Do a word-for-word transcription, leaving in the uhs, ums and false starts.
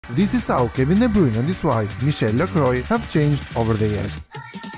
This is how Kevin De Bruyne and his wife, Michele Lacroix, have changed over the years.